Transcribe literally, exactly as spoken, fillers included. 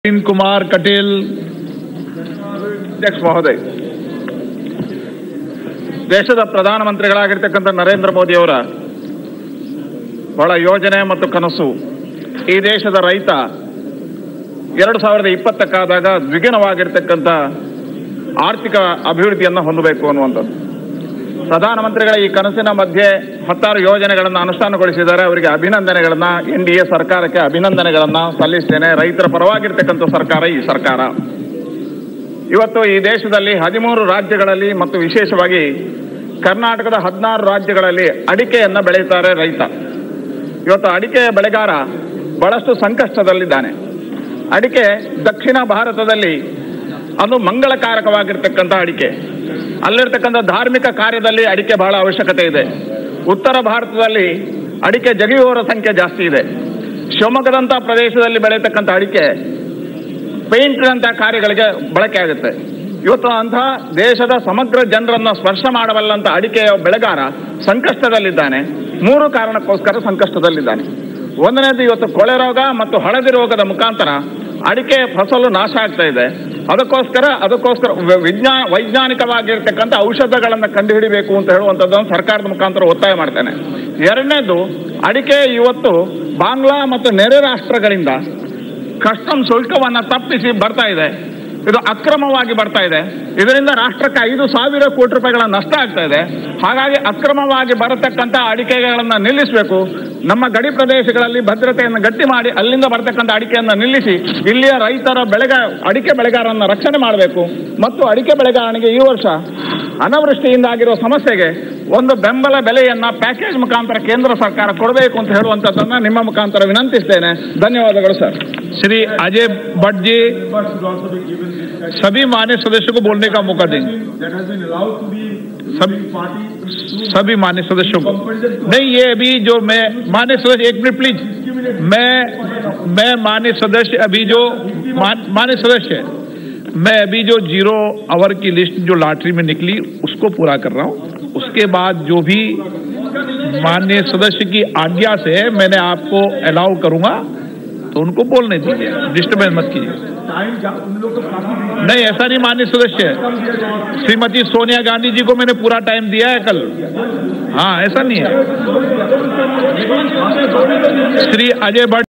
नवीन कुमार कटेल ಅಧ್ಯಕ್ಷ ಮಹೋದಯ, ದೇಶದ ಪ್ರಧಾನಮಂತ್ರಿಗಳಾಗಿರ್ತಕ್ಕಂಥ ನರೇಂದ್ರ ಮೋದಿ ಅವರ ಬಹಳ ಯೋಜನೆ ಮತ್ತು ಕನಸು ಈ ದೇಶದ ರೈತ ಎರಡು ಸಾವಿರದ ಇಪ್ಪತ್ತಕ್ಕಾದಾಗ ದ್ವಿಗುಣವಾಗಿರ್ತಕ್ಕಂಥ ಆರ್ಥಿಕ ಅಭಿವೃದ್ಧಿಯನ್ನು ಹೊಂದಬೇಕು ಅನ್ನುವಂಥದ್ದು. ಪ್ರಧಾನಮಂತ್ರಿಗಳ ಈ ಕನಸಿನ ಮಧ್ಯೆ ಹತ್ತಾರು ಯೋಜನೆಗಳನ್ನು ಅನುಷ್ಠಾನಗೊಳಿಸಿದ್ದಾರೆ. ಅವರಿಗೆ ಅಭಿನಂದನೆಗಳನ್ನ, ಎನ್ ಡಿ ಎ ಸರ್ಕಾರಕ್ಕೆ ಅಭಿನಂದನೆಗಳನ್ನ ಸಲ್ಲಿಸ್ತೇನೆ. ರೈತರ ಪರವಾಗಿರ್ತಕ್ಕಂಥ ಸರ್ಕಾರ ಈ ಸರ್ಕಾರ. ಇವತ್ತು ಈ ದೇಶದಲ್ಲಿ ಹದಿಮೂರು ರಾಜ್ಯಗಳಲ್ಲಿ ಮತ್ತು ವಿಶೇಷವಾಗಿ ಕರ್ನಾಟಕದ ಹದಿನಾರು ರಾಜ್ಯಗಳಲ್ಲಿ ಅಡಿಕೆಯನ್ನ ಬೆಳೆಯುತ್ತಾರೆ ರೈತ. ಇವತ್ತು ಅಡಿಕೆಯ ಬೆಳೆಗಾರ ಬಹಳಷ್ಟು ಸಂಕಷ್ಟದಲ್ಲಿದ್ದಾನೆ. ಅಡಿಕೆ ದಕ್ಷಿಣ ಭಾರತದಲ್ಲಿ ಅದು ಮಂಗಳಕಾರಕವಾಗಿರ್ತಕ್ಕಂಥ ಅಡಿಕೆ, ಅಲ್ಲಿರ್ತಕ್ಕಂಥ ಧಾರ್ಮಿಕ ಕಾರ್ಯದಲ್ಲಿ ಅಡಿಕೆ ಬಹಳ ಅವಶ್ಯಕತೆ ಇದೆ. ಉತ್ತರ ಭಾರತದಲ್ಲಿ ಅಡಿಕೆ ಜಗಿಯುವವರ ಸಂಖ್ಯೆ ಜಾಸ್ತಿ ಇದೆ. ಶಿವಮೊಗ್ಗದಂಥ ಪ್ರದೇಶದಲ್ಲಿ ಬೆಳೆಯತಕ್ಕಂಥ ಅಡಿಕೆ ಪೇಂಟ್ನಂಥ ಕಾರ್ಯಗಳಿಗೆ ಬಳಕೆ ಆಗುತ್ತೆ. ಇವತ್ತು ಅಂತಹ ದೇಶದ ಸಮಗ್ರ ಜನರನ್ನ ಸ್ಪರ್ಶ ಮಾಡಬಲ್ಲಂತ ಅಡಿಕೆಯ ಬೆಳೆಗಾರ ಸಂಕಷ್ಟದಲ್ಲಿದ್ದಾನೆ. ಮೂರು ಕಾರಣಕ್ಕೋಸ್ಕರ ಸಂಕಷ್ಟದಲ್ಲಿದ್ದಾನೆ. ಒಂದನೇದು, ಇವತ್ತು ಕೊಳೆ ರೋಗ ಮತ್ತು ಹಳದಿ ರೋಗದ ಮುಖಾಂತರ ಅಡಿಕೆ ಫಸಲು ನಾಶ ಆಗ್ತಾ ಇದೆ. ಅದಕ್ಕೋಸ್ಕರ ಅದಕ್ಕೋಸ್ಕರ ವಿಜ್ಞಾನ ವೈಜ್ಞಾನಿಕವಾಗಿರ್ತಕ್ಕಂಥ ಔಷಧಗಳನ್ನು ಕಂಡುಹಿಡಿಬೇಕು ಅಂತ ಹೇಳುವಂಥದ್ದನ್ನು ಸರ್ಕಾರದ ಮುಖಾಂತರ ಒತ್ತಾಯ ಮಾಡ್ತೇನೆ. ಎರಡನೇದು, ಅಡಿಕೆ ಇವತ್ತು ಬಾಂಗ್ಲಾ ಮತ್ತು ನೆರೆ ರಾಷ್ಟ್ರಗಳಿಂದ ಕಸ್ಟಮ್ ಶುಲ್ಕವನ್ನು ತಪ್ಪಿಸಿ ಬರ್ತಾ ಇದೆ. ಇದು ಅಕ್ರಮವಾಗಿ ಬರ್ತಾ ಇದೆ. ಇದರಿಂದ ರಾಷ್ಟ್ರಕ್ಕೆ ಐದು ಸಾವಿರ ಕೋಟಿ ರೂಪಾಯಿಗಳ ನಷ್ಟ ಆಗ್ತಾ ಇದೆ. ಹಾಗಾಗಿ ಅಕ್ರಮವಾಗಿ ಬರತಕ್ಕಂಥ ಅಡಿಕೆಗಳನ್ನು ನಿಲ್ಲಿಸಬೇಕು. ನಮ್ಮ ಗಡಿ ಪ್ರದೇಶಗಳಲ್ಲಿ ಭದ್ರತೆಯನ್ನು ಗಟ್ಟಿ ಮಾಡಿ ಅಲ್ಲಿಂದ ಬರತಕ್ಕಂಥ ಅಡಿಕೆಯನ್ನು ನಿಲ್ಲಿಸಿ ಇಲ್ಲಿಯ ರೈತರ ಬೆಳೆಗ ಅಡಿಕೆ ಬೆಳೆಗಾರರನ್ನು ರಕ್ಷಣೆ ಮಾಡಬೇಕು. ಮತ್ತು ಅಡಿಕೆ ಬೆಳೆಗಾರನಿಗೆ ಈ ವರ್ಷ ಅನಾವೃಷ್ಟಿಯಿಂದ ಆಗಿರುವ ಸಮಸ್ಯೆಗೆ ಒಂದು ಬೆಂಬಲ ಬೆಲೆಯನ್ನ ಪ್ಯಾಕೇಜ್ ಮುಖಾಂತರ ಕೇಂದ್ರ ಸರ್ಕಾರ ಕೊಡಬೇಕು ಅಂತ ಹೇಳುವಂಥದ್ದನ್ನ ನಿಮ್ಮ ಮುಖಾಂತರ ವಿನಂತಿಸ್ತೇನೆ. ಧನ್ಯವಾದಗಳು ಸರ್. श्री अजय भट्ट जी सभी मान्य सदस्यों को बोलने का मौका देंगे. सभी सभी मान्य सदस्यों को नहीं, ये अभी जो मैं मान्य सदस्य, एक मिनट प्लीज, मैं मैं मान्य सदस्य अभी जो मान्य सदस्य है, मैं अभी जो जीरो आवर की लिस्ट जो लॉटरी में निकली उसको पूरा कर रहा हूँ. उसके बाद जो भी माननीय सदस्य की आज्ञा से मैंने आपको अलाउ करूंगा तो उनको बोलने दीजिए, डिस्टर्बेंस मत कीजिए. नहीं, ऐसा नहीं माननीय सदस्य है. श्रीमती सोनिया गांधी जी को मैंने पूरा टाइम दिया है कल. हाँ, ऐसा नहीं है. श्री अजय भट्ट